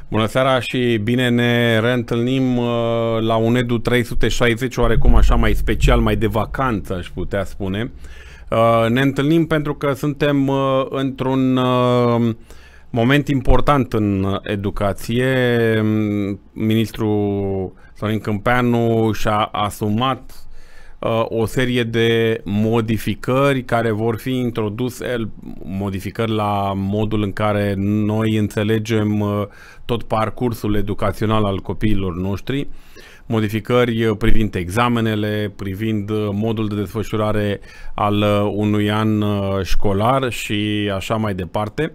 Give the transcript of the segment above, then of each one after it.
Bună seara și bine ne reîntâlnim la un Edu 360, oarecum așa mai special, mai de vacanță, aș putea spune. Ne întâlnim pentru că suntem într-un moment important în educație. Ministrul Sorin Câmpeanu și-a asumat o serie de modificări care vor fi introduse, modificări la modul în care noi înțelegem tot parcursul educațional al copiilor noștri, modificări privind examenele, privind modul de desfășurare al unui an școlar și așa mai departe.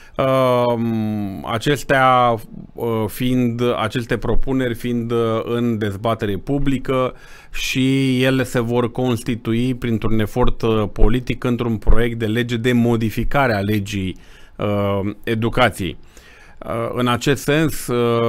Aceste propuneri fiind în dezbatere publică și ele se vor constitui printr-un efort politic într-un proiect de lege de modificare a legii educației. În acest sens,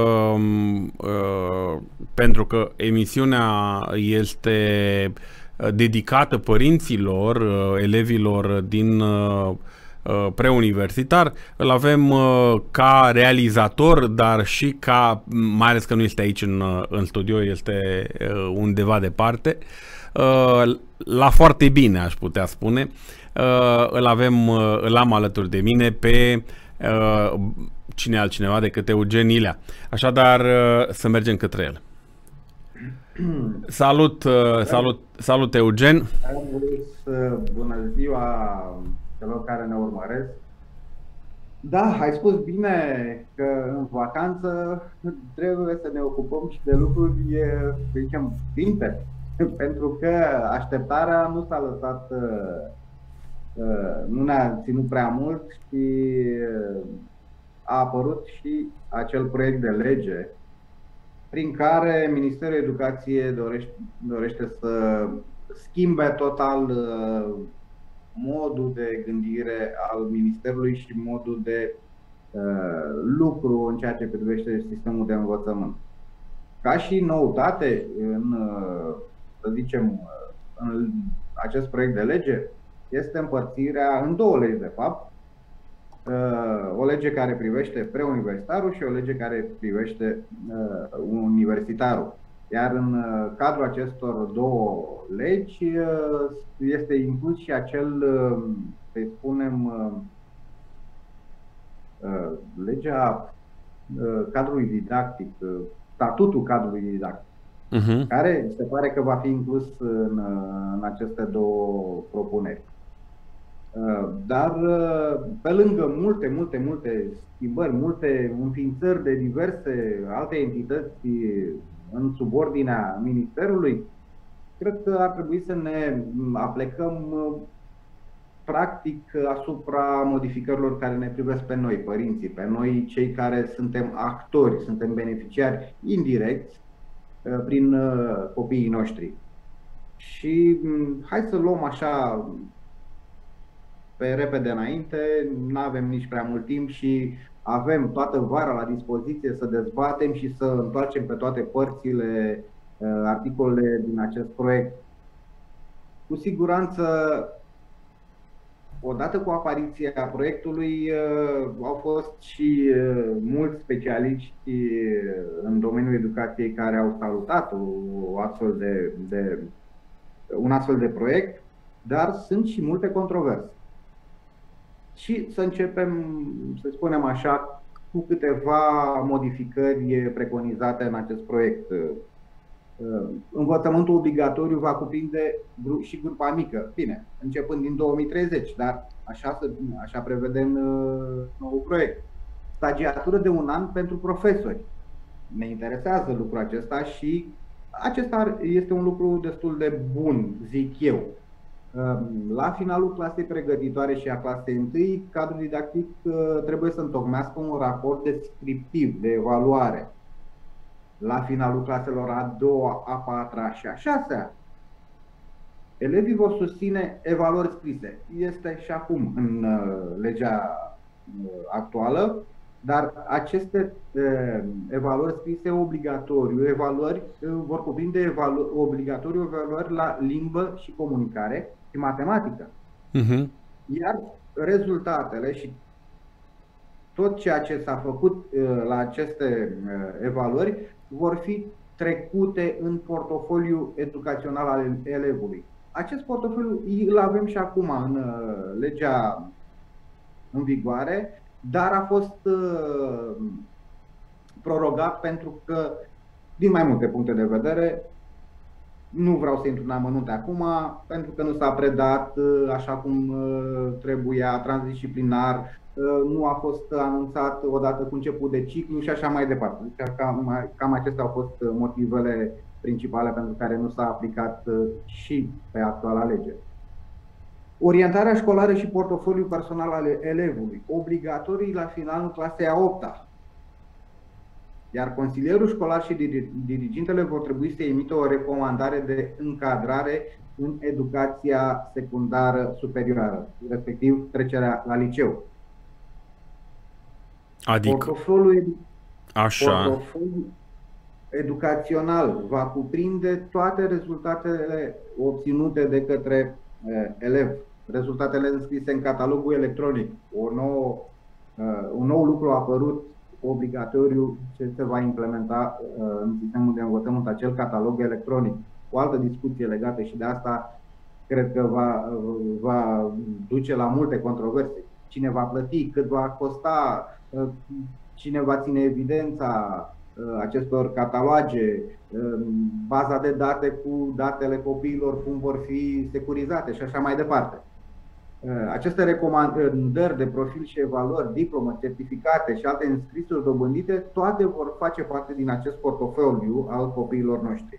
pentru că emisiunea este dedicată părinților, elevilor din preuniversitar, îl avem ca realizator, dar și ca, mai ales că nu este aici în studio, este undeva departe, la foarte bine, aș putea spune. Îl am alături de mine pe cine altcineva decât Eugen Ilea. Așadar, să mergem către el. Salut Eugen! Bună ziua celor care ne urmăresc. Da, ai spus bine că în vacanță trebuie să ne ocupăm și de lucruri, să zicem, simple. Pentru că așteptarea nu s-a lăsat, nu ne-a ținut prea mult și a apărut și acel proiect de lege prin care Ministerul Educației dorește să schimbe total modul de gândire al Ministerului și modul de lucru în ceea ce privește sistemul de învățământ. Ca și noutate, să zicem, în acest proiect de lege, este împărțirea în două legi, de fapt. O lege care privește preuniversitarul și o lege care privește universitarul. Iar în cadrul acestor două legi este inclus și acel, să spunem, legea cadrului didactic, statutul cadrului didactic, care se pare că va fi inclus în aceste două propuneri. Dar pe lângă multe schimbări, multe înființări de diverse alte entități în subordinea Ministerului, cred că ar trebui să ne aplecăm practic asupra modificărilor care ne privesc pe noi, părinții, pe noi cei care suntem actori, suntem beneficiari indirecți prin copiii noștri. Și hai să luăm așa pe repede înainte, nu avem nici prea mult timp și avem toată vara la dispoziție să dezbatem și să întoarcem pe toate părțile articolele din acest proiect. Cu siguranță, odată cu apariția proiectului, au fost și mulți specialiști în domeniul educației care au salutat un astfel de proiect, dar sunt și multe controverse. Și să începem, să spunem așa, cu câteva modificări preconizate în acest proiect. Învățământul obligatoriu va cuprinde și grupa mică, bine, începând din 2030, dar așa prevede în noul proiect. Stagiatură de 1 an pentru profesori. Ne interesează lucrul acesta și acesta este un lucru destul de bun, zic eu. La finalul clasei pregătitoare și a clasei 1, cadrul didactic trebuie să întocmească un raport descriptiv de evaluare. La finalul claselor a 2-a, a 4-a și a 6-a, elevii vor susține evaluări scrise. Este și acum în legea actuală, dar aceste evaluări scrise obligatoriu, vor cuprinde obligatoriu evaluări la limbă și comunicare și matematică. Iar rezultatele și tot ceea ce s-a făcut la aceste evaluări vor fi trecute în portofoliu educațional al elevului. Acest portofoliu îl avem și acum în legea în vigoare, dar a fost prorogat pentru că, din mai multe puncte de vedere, nu vreau să intru în amănunte acum, pentru că nu s-a predat așa cum trebuia, transdisciplinar, nu a fost anunțat odată cu început de ciclu și așa mai departe. Deci cam acestea au fost motivele principale pentru care nu s-a aplicat și pe actuala lege. Orientarea școlară și portofoliul personal al elevului, obligatorii la finalul clasei a 8-a. Iar consilierul școlar și dirigintele vor trebui să emită o recomandare de încadrare în educația secundară superioară, respectiv trecerea la liceu. Adică? Portofoliul Așa. educațional va cuprinde toate rezultatele obținute de către elev, rezultatele înscrise în catalogul electronic. Un nou lucru a apărut obligatoriu ce se va implementa în sistemul de învățământ, acel catalog electronic. O altă discuție legată și de asta cred că va duce la multe controverse. Cine va plăti, cât va costa, cine va ține evidența acestor cataloage, baza de date cu datele copiilor, cum vor fi securizate și așa mai departe. Aceste recomandări de profil și evaluări, diplomă, certificate și alte înscrisuri dobândite, toate vor face parte din acest portofoliu al copiilor noștri.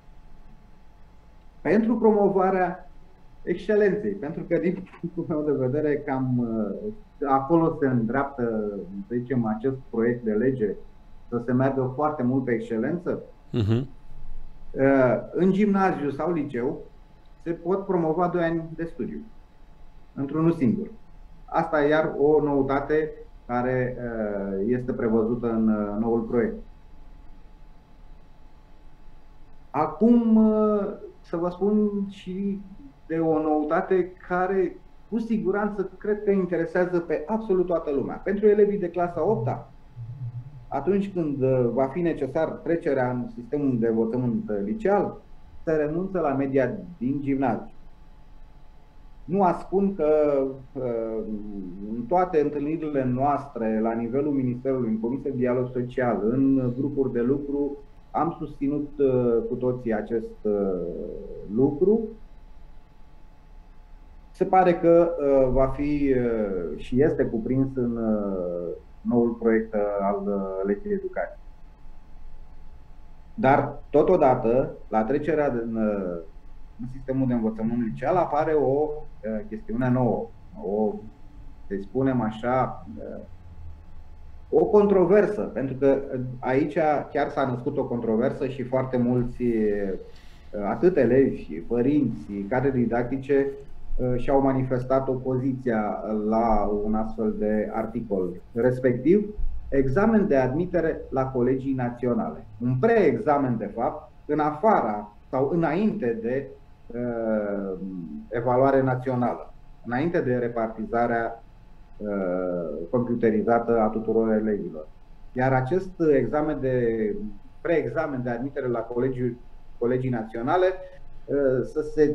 Pentru promovarea excelenței, pentru că din punctul meu de vedere cam acolo se îndreaptă, să zicem, acest proiect de lege, să se meargă foarte mult pe excelență. În gimnaziu sau liceu se pot promova 2 ani de studiu într-unul singur. Asta e iar o noutate care este prevăzută în noul proiect. Acum să vă spun și de o noutate care cu siguranță cred că interesează pe absolut toată lumea. Pentru elevii de clasa 8-a, atunci când va fi necesar trecerea în sistemul de învățământ liceal, se renunță la media din gimnaziu. Nu ascund că în toate întâlnirile noastre la nivelul Ministerului, în Comisia de Dialog Social, în grupuri de lucru, am susținut cu toții acest lucru. Se pare că va fi și este cuprins în noul proiect al legii educației. Dar, totodată, la trecerea în sistemul de învățământ liceal apare o chestiune nouă, să spunem așa, o controversă, pentru că aici chiar s-a născut o controversă și foarte mulți, atât elevi, părinți, cadre didactice, și-au manifestat opoziția la un astfel de articol, respectiv examen de admitere la colegii naționale. Un preexamen, de fapt, în afara sau înainte de evaluare națională, înainte de repartizarea computerizată a tuturor elevilor. Iar acest preexamen de admitere la colegii naționale să se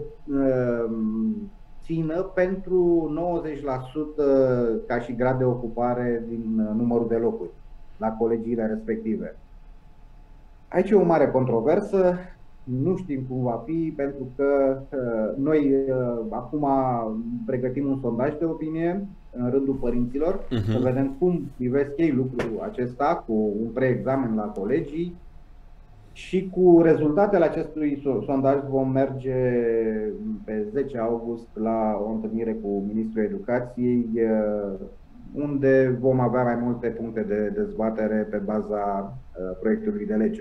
țină pentru 90% ca și grad de ocupare din numărul de locuri la colegiile respective. Aici e o mare controversă, nu știm cum va fi, pentru că noi acum pregătim un sondaj de opinie în rândul părinților, să vedem cum privesc ei lucrul acesta cu un preexamen la colegii. Și cu rezultatele acestui sondaj vom merge pe 10 august la o întâlnire cu Ministrul Educației, unde vom avea mai multe puncte de dezbatere pe baza proiectului de lege.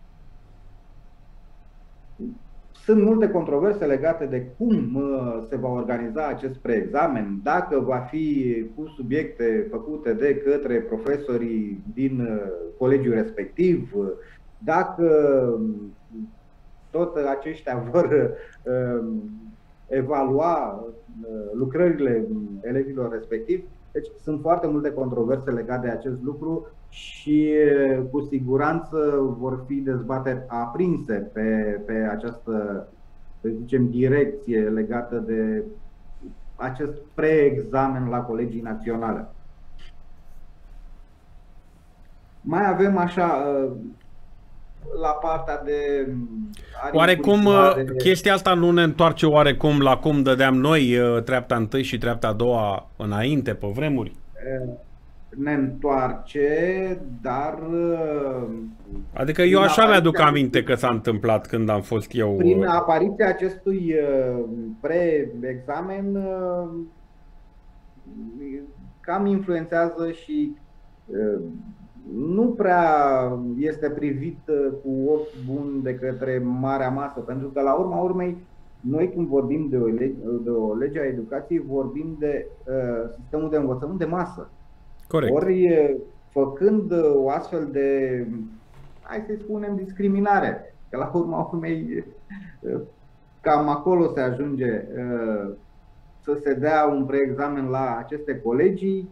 Sunt multe controverse legate de cum se va organiza acest preexamen, dacă va fi cu subiecte făcute de către profesorii din colegiul respectiv, dacă tot aceștia vor evalua lucrările elevilor respectivi. Deci sunt foarte multe controverse legate de acest lucru și cu siguranță vor fi dezbateri aprinse pe această, să zicem, direcție legată de acest preexamen la colegii naționale. Mai avem așa, la partea de... Oarecum chestia asta nu ne întoarce oarecum la cum dădeam noi treapta întâi și treapta a doua înainte, pe vremuri? Ne întoarce, dar... Adică eu așa mi-aduc aminte că s-a întâmplat când am fost eu... Prin apariția acestui pre-examen cam influențează și nu prea este privit cu ochi buni de către marea masă, pentru că la urma urmei noi când vorbim de o lege a educației vorbim de sistemul de învățământ de masă. Corect. Ori făcând o astfel de, hai să spunem, discriminare, că la urma urmei cam acolo se ajunge, să se dea un preexamen la aceste colegii,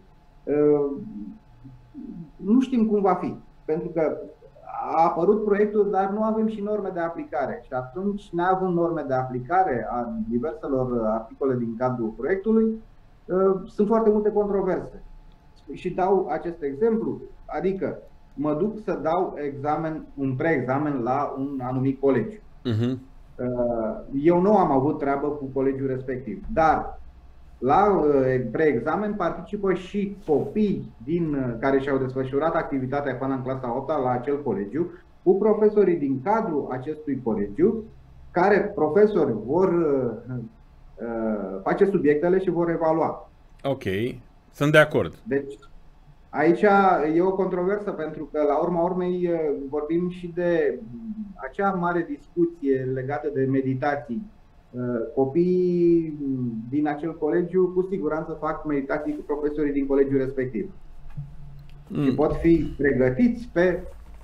nu știm cum va fi, pentru că a apărut proiectul, dar nu avem și norme de aplicare. Și atunci, neavând norme de aplicare a diverselor articole din cadrul proiectului, sunt foarte multe controverse. Și dau acest exemplu, adică mă duc să dau un preexamen la un anumit colegiu. Eu nu am avut treabă cu colegiul respectiv, dar la preexamen participă și copii care și-au desfășurat activitatea până în clasa 8-a la acel colegiu, cu profesorii din cadrul acestui colegiu, care profesori vor face subiectele și vor evalua. Ok, sunt de acord. Deci aici e o controversă, pentru că la urma urmei vorbim și de acea mare discuție legată de meditații. Copiii din acel colegiu cu siguranță fac meditații cu profesorii din colegiul respectiv. Și pot fi pregătiți pe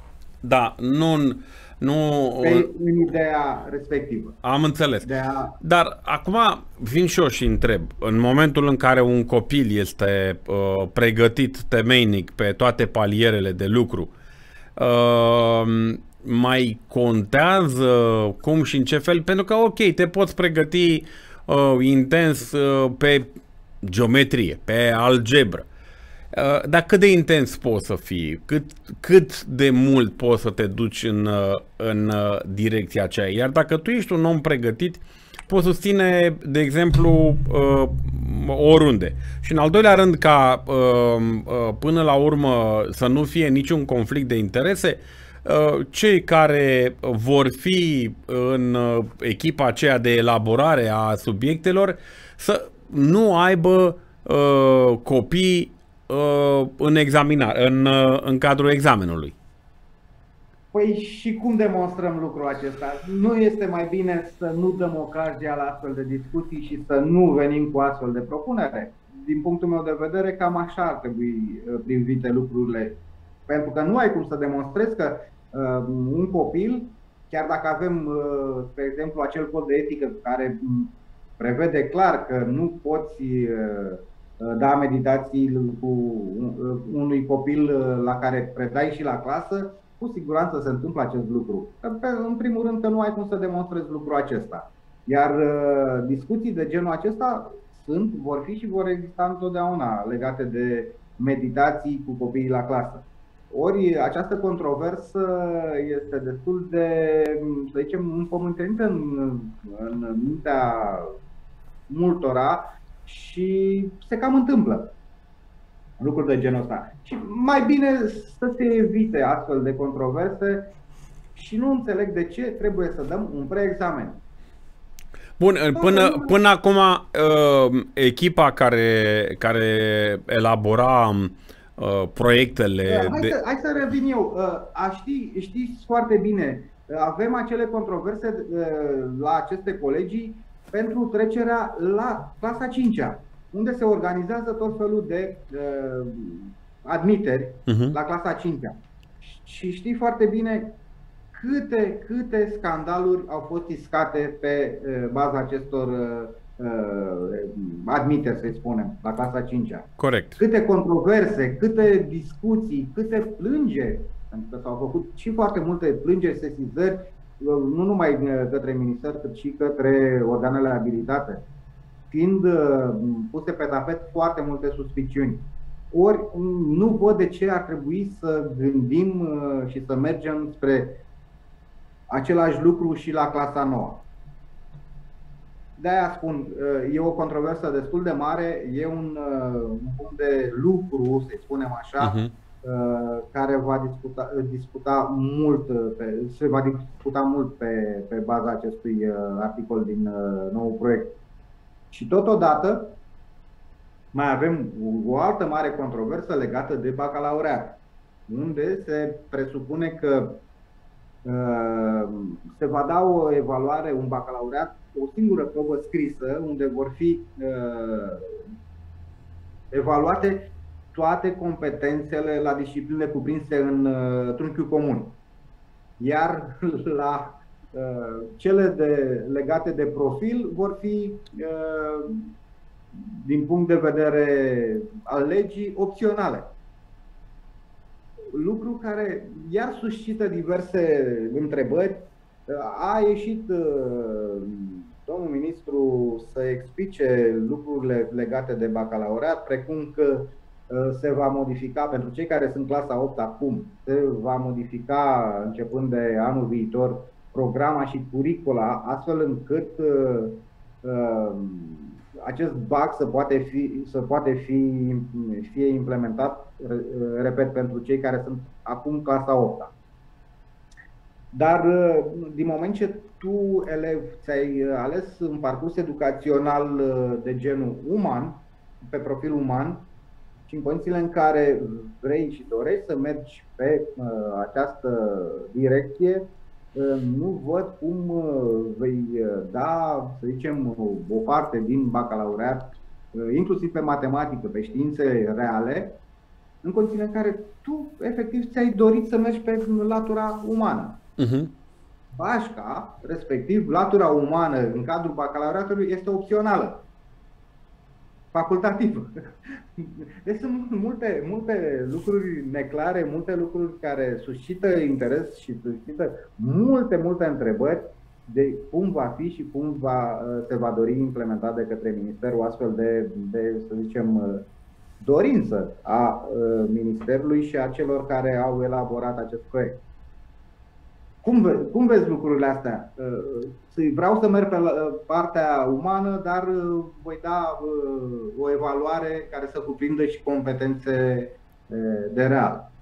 în ideea respectivă. Am înțeles. Dar acum vin și eu și întreb. În momentul în care un copil este pregătit temeinic pe toate palierele de lucru, mai contează cum și în ce fel? Pentru că, ok, te poți pregăti intens pe geometrie, pe algebră. Dar cât de intens poți să fii? Cât de mult poți să te duci în direcția aceea? Iar dacă tu ești un om pregătit, poți susține, de exemplu, oriunde. Și în al doilea rând, ca până la urmă să nu fie niciun conflict de interese, cei care vor fi în echipa aceea de elaborare a subiectelor să nu aibă copii în cadrul examenului. Păi și cum demonstrăm lucrul acesta? Nu este mai bine să nu dăm ocazia la astfel de discuții și să nu venim cu astfel de propunere? Din punctul meu de vedere, cam așa ar trebui privite lucrurile. Pentru că nu ai cum să demonstrezi că un copil, chiar dacă avem, spre exemplu, acel cod de etică care prevede clar că nu poți da meditații cu unui copil la care predai și la clasă, cu siguranță se întâmplă acest lucru. În primul rând că nu ai cum să demonstrezi lucrul acesta. Iar discuții de genul acesta vor fi și vor exista întotdeauna legate de meditații cu copiii la clasă. Ori această controversă este destul de, să zicem, împământenită în mintea multora și se cam întâmplă lucruri de genul ăsta. Și mai bine să se evite astfel de controverse și nu înțeleg de ce trebuie să dăm un preexamen. Bun, până acum echipa care elabora proiectele... Hai să revin eu. Știți foarte bine, avem acele controverse la aceste colegii pentru trecerea la clasa 5-a, unde se organizează tot felul de admiteri la clasa 5-a. Și știi foarte bine câte scandaluri au fost iscate pe baza acestor admiteri, să spunem, la clasa 5-a. Corect. Câte controverse, câte discuții, câte plângeri, pentru că s-au făcut și foarte multe plângeri, sesizări, nu numai către minister, cât și către organele abilitate, fiind puse pe tapet foarte multe suspiciuni. Ori nu văd de ce ar trebui să gândim și să mergem spre același lucru și la clasa 9. De-aia spun, e o controversă destul de mare, e un punct de lucru, să spunem așa, care va discuta mult se va discuta mult pe baza acestui articol din nou proiect. Și totodată mai avem o altă mare controversă legată de bacalaureat, unde se presupune că se va da o evaluare, un bacalaureat, o singură probă scrisă, unde vor fi evaluate toate competențele la disciplinele cuprinse în trunchiul comun. Iar la cele legate de profil vor fi, din punct de vedere al legii, opționale. Lucru care iar suscită diverse întrebări. A ieșit domnul ministru să explice lucrurile legate de bacalaureat, precum că se va modifica pentru cei care sunt clasa 8 acum, se va modifica începând de anul viitor programa și curicula, astfel încât acest BAC să poate fi implementat, repet, pentru cei care sunt acum clasa 8-a. Dar din moment ce tu, elev, ți-ai ales un parcurs educațional de genul uman, pe profil uman, și în condițiile în care vrei și dorești să mergi pe această direcție, nu văd cum vei da, să zicem, o parte din bacalaureat, inclusiv pe matematică, pe științe reale, în condițiile în care tu, efectiv, ți-ai dorit să mergi pe latura umană. Bașca, respectiv, latura umană în cadrul bacalaureatului este opțională, facultativă. Deci sunt multe lucruri neclare, multe lucruri care suscită interes și suscită multe întrebări de cum va fi și cum se va dori implementat de către Minister o astfel de, să zicem, dorință a Ministerului și a celor care au elaborat acest proiect. Cum vezi lucrurile astea? Vreau să merg pe partea umană, dar voi da o evaluare care să cuprindă și competențe de real.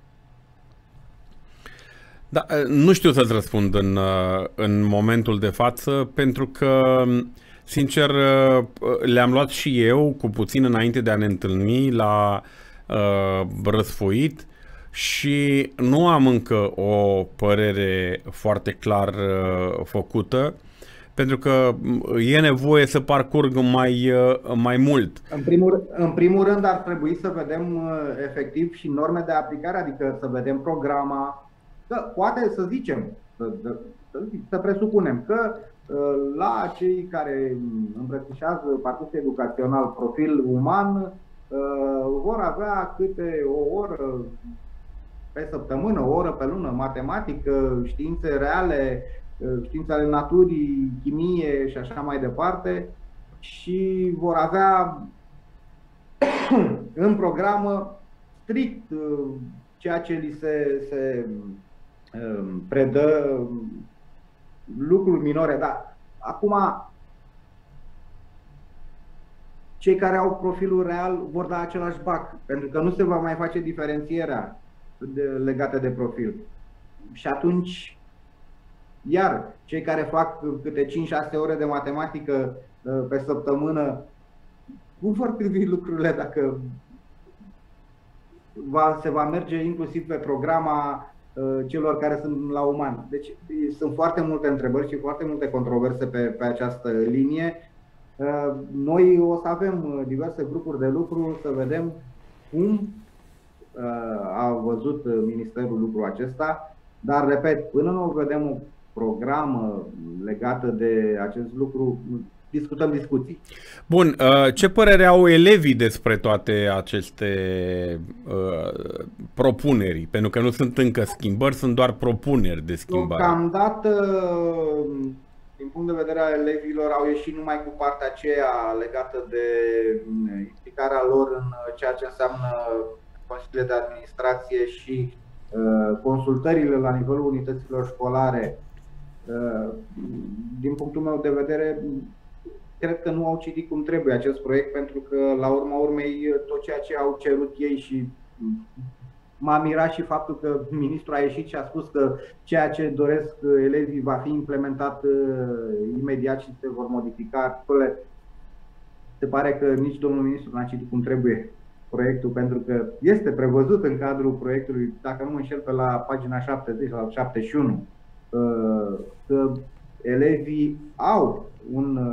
Da, nu știu să-ți răspund în momentul de față, pentru că, sincer, le-am luat și eu cu puțin înainte de a ne întâlni la răsfoit și nu am încă o părere foarte clar făcută, pentru că e nevoie să parcurg mai mult. În primul rând ar trebui să vedem efectiv și norme de aplicare, adică să vedem programa. Poate să zicem, să presupunem că la cei care îmbrățișează parcursul educațional profil uman vor avea câte o oră pe săptămână, o oră pe lună, matematică, științe reale, științe ale naturii, chimie și așa mai departe, și vor avea în programă strict ceea ce li se predă, lucruri minore. Dar acum cei care au profilul real vor da același BAC, pentru că nu se va mai face diferențierea legată de profil. Și atunci, iar cei care fac câte 5-6 ore de matematică pe săptămână, cum vor privi lucrurile dacă se va merge inclusiv pe programa celor care sunt la uman? Deci sunt foarte multe întrebări și foarte multe controverse pe această linie. Noi o să avem diverse grupuri de lucru să vedem cum a văzut Ministerul lucrul acesta, dar, repet, până nu vedem o programă legată de acest lucru, discutăm discuții. Bun, ce părere au elevii despre toate aceste propuneri? Pentru că nu sunt încă schimbări, sunt doar propuneri de schimbare. Deocamdată, din punct de vedere al elevilor, au ieșit numai cu partea aceea legată de implicarea lor în ceea ce înseamnă consiliile de administrație și consultările la nivelul unităților școlare. Din punctul meu de vedere, cred că nu au citit cum trebuie acest proiect, pentru că, la urma urmei, tot ceea ce au cerut ei, și m-a mirat și faptul că ministrul a ieșit și a spus că ceea ce doresc elevii va fi implementat imediat și se vor modifica articole. Se pare că nici domnul ministru n-a citit cum trebuie proiectul, pentru că este prevăzut în cadrul proiectului, dacă nu mă înșel, pe la pagina 70 sau 71, că elevii au un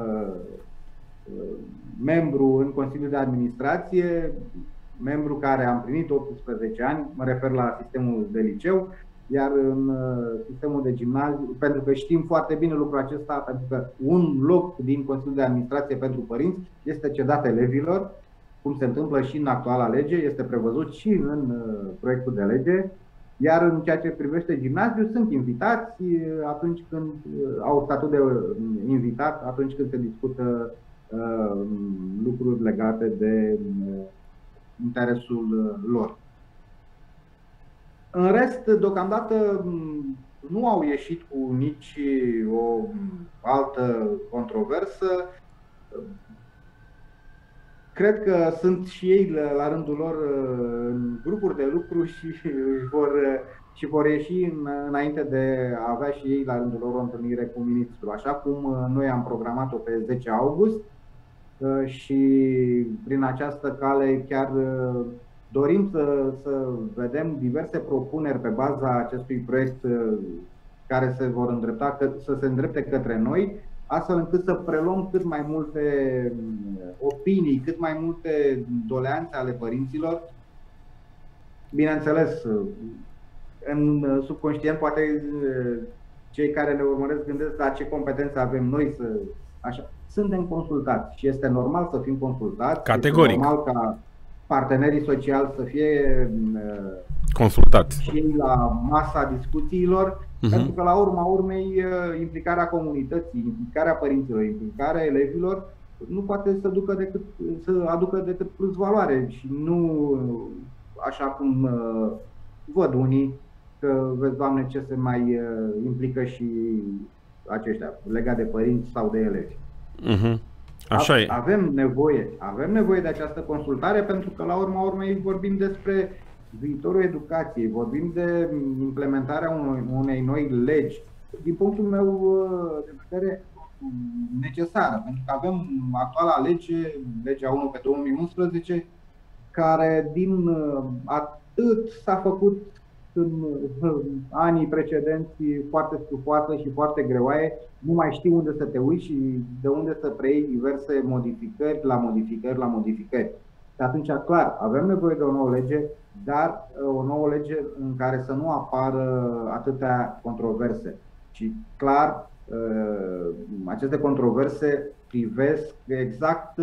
membru în Consiliul de Administrație, membru care a împlinit 18 ani, mă refer la sistemul de liceu, iar în sistemul de gimnaziu, pentru că știm foarte bine lucrul acesta, pentru că un loc din Consiliul de Administrație pentru părinți este cedat elevilor, cum se întâmplă și în actuala lege, este prevăzut și în proiectul de lege. Iar în ceea ce privește gimnaziul, sunt invitați atunci când au statut de invitat, atunci când se discută lucruri legate de interesul lor. În rest, deocamdată nu au ieșit cu nici o altă controversă. Cred că sunt și ei la rândul lor în grupuri de lucru și vor ieși înainte de a avea și ei la rândul lor o întâlnire cu ministrul. Așa cum noi am programat-o pe 10 august și prin această cale chiar dorim să vedem diverse propuneri pe baza acestui proiect care se vor îndrepta, să se îndrepte către noi, astfel încât să preluăm cât mai multe opinii, cât mai multe doleanțe ale părinților. Bineînțeles, în subconștient, poate cei care ne urmăresc gândesc la ce competențe avem noi să... Așa. Suntem consultați și este normal să fim consultați. Categoric. Este normal ca partenerii sociali să fie consultați și la masa discuțiilor, pentru că, la urma urmei, implicarea comunității, implicarea părinților, implicarea elevilor nu poate să aducă decât plus valoare și nu așa cum văd unii, că vezi, Doamne, ce se mai implică și aceștia legat de părinți sau de elevi. Așa e. Avem nevoie de această consultare, pentru că, la urma urmei, vorbim despre viitorul educației, vorbim de implementarea unei noi legi, din punctul meu de vedere necesară, pentru că avem actuala lege, legea 1 pe 2011, care din atât s-a făcut în anii precedenți foarte stufoasă și foarte greoaie, nu mai știi unde să te uiți și de unde să preiei diverse modificări la modificări. Și atunci, clar, avem nevoie de o nouă lege, dar o nouă lege în care să nu apară atâtea controverse. Și clar, aceste controverse privesc exact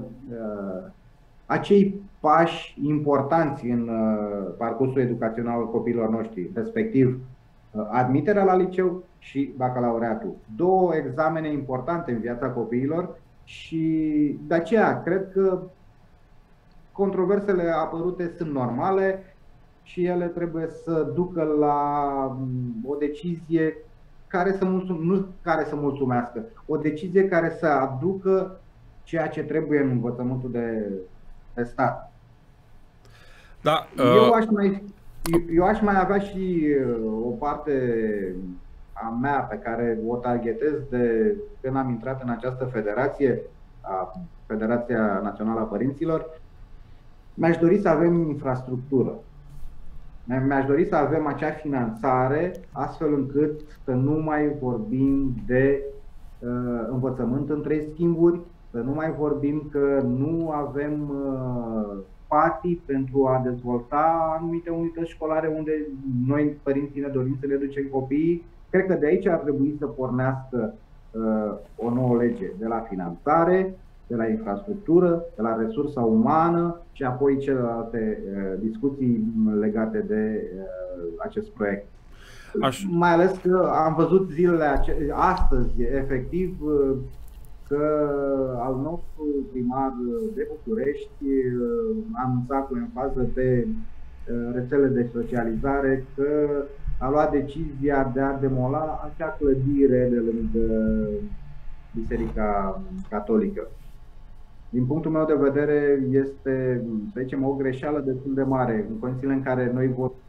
acei pași importanți în parcursul educațional al copiilor noștri, respectiv admiterea la liceu și bacalaureatul. Două examene importante în viața copiilor și de aceea cred că controversele apărute sunt normale și ele trebuie să ducă la o decizie nu care să mulțumească, o decizie care să aducă ceea ce trebuie în învățământul de stat. Da, eu aș mai avea și o parte a mea pe care o targetez de când am intrat în această federație, Federația Națională a Părinților. Mi-aș dori să avem infrastructură. Mi-aș dori să avem acea finanțare, astfel încât să nu mai vorbim de învățământ în 3 schimburi, să nu mai vorbim că nu avem spații pentru a dezvolta anumite unități școlare unde noi, părinții, ne dorim să le ducem copiii. Cred că de aici ar trebui să pornească o nouă lege de la finanțare, de la infrastructură, de la resursa umană și apoi celelalte discuții legate de acest proiect. Mai ales că am văzut astăzi, efectiv, că al nostru primar de București a anunțat cu enfază pe rețele de socializare că a luat decizia de a demola acea clădire de lângă Biserica Catolică. Din punctul meu de vedere, este, să zicem, o greșeală destul de mare în condițiile în care noi votăm.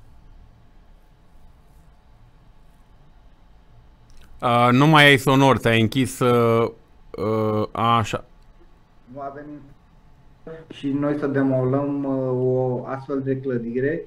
Nu mai ai sonor, ți-ai închis așa. Nu avem și noi să demolăm o astfel de clădire.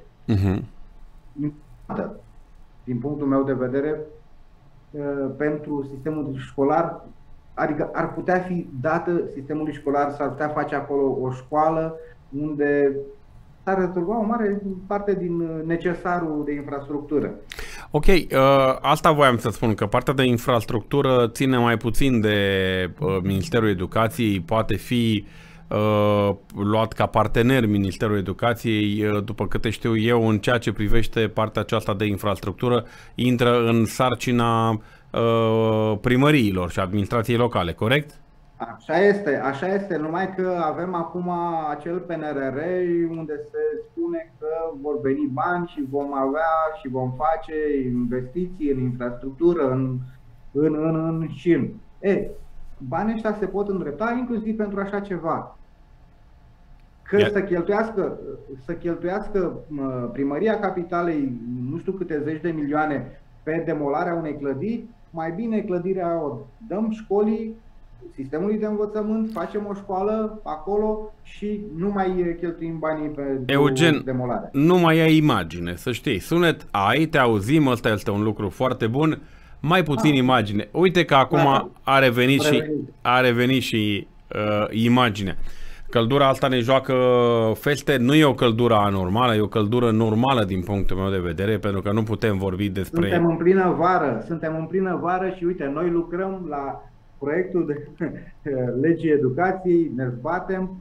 Din punctul meu de vedere, pentru sistemul școlar, adică ar putea fi dată sistemului școlar, s-ar putea face acolo o școală unde s-ar rezolva o mare parte din necesarul de infrastructură. Ok, asta voiam să spun, că partea de infrastructură ține mai puțin de Ministerul Educației, poate fi luat ca partener Ministerul Educației, după câte știu eu, în ceea ce privește partea aceasta de infrastructură, intră în sarcina primăriilor și administrației locale, corect? Așa este, numai că avem acum acel PNRR unde se spune că vor veni bani și vom avea și vom face investiții în infrastructură, în șin. Banii ăștia se pot îndrepta inclusiv pentru așa ceva. Că să cheltuiască primăria capitalei nu știu câte zeci de milioane pe demolarea unei clădiri, mai bine clădirea o dăm școlii, sistemului de învățământ, facem o școală acolo și nu mai cheltuim banii pe Eugen, demolare. Nu mai ai imagine, să știi. Sunet ai, te auzim, ăsta este un lucru foarte bun. Mai puțin imagine. Uite că acum a revenit și imaginea. Căldura asta ne joacă feste, nu e o căldură anormală, e o căldură normală din punctul meu de vedere, pentru că nu putem vorbi despre... Suntem în plină vară și uite, noi lucrăm la proiectul de legii educației, ne zbatem,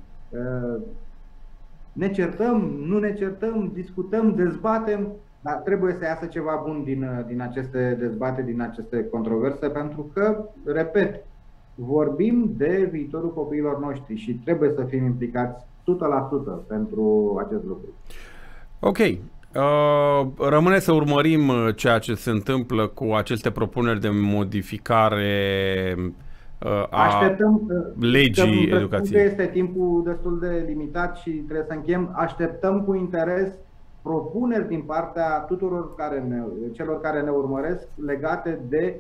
ne certăm, nu ne certăm, discutăm, dezbatem, dar trebuie să iasă ceva bun din aceste dezbateri, din aceste controverse, pentru că, repet, vorbim de viitorul copiilor noștri și trebuie să fim implicați 100% pentru acest lucru. Ok. Rămâne să urmărim ceea ce se întâmplă cu aceste propuneri de modificare a legii educației. Este timpul destul de limitat și trebuie să încheiem. Așteptăm cu interes propuneri din partea tuturor celor care ne urmăresc legate de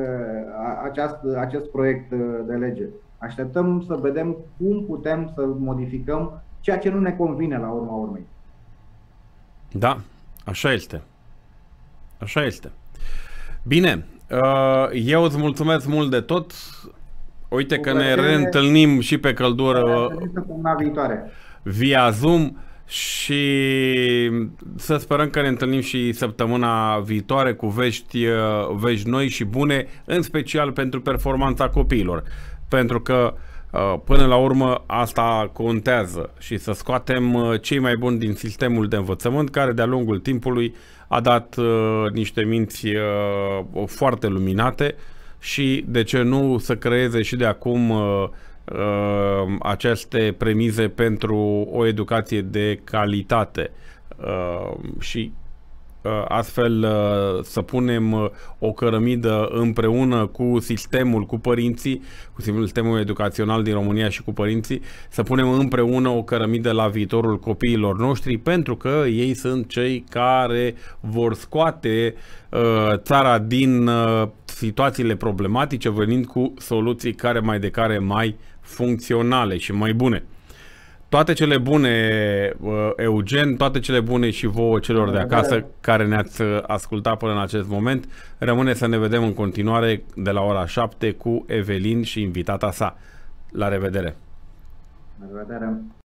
acest proiect de lege. Așteptăm să vedem cum putem să modificăm ceea ce nu ne convine la urma urmei. Da, așa este. Așa este. Bine, eu îți mulțumesc mult de tot. Uite că ne reîntâlnim și pe căldură via Zoom și să sperăm că ne întâlnim și săptămâna viitoare cu vești noi și bune, în special pentru performanța copiilor. Pentru că până la urmă asta contează și să scoatem cei mai buni din sistemul de învățământ, care de-a lungul timpului a dat niște minți foarte luminate și de ce nu să creeze și de acum aceste premize pentru o educație de calitate și astfel să punem o cărămidă împreună cu sistemul, cu părinții, cu sistemul educațional din România și cu părinții, să punem împreună o cărămidă la viitorul copiilor noștri, pentru că ei sunt cei care vor scoate țara din situațiile problematice, venind cu soluții care mai funcționale și mai bune. Toate cele bune, Eugen, toate cele bune și vouă celor de acasă care ne-ați ascultat până în acest moment. Rămâne să ne vedem în continuare de la ora 7 cu Evelin și invitata sa. La revedere! La revedere!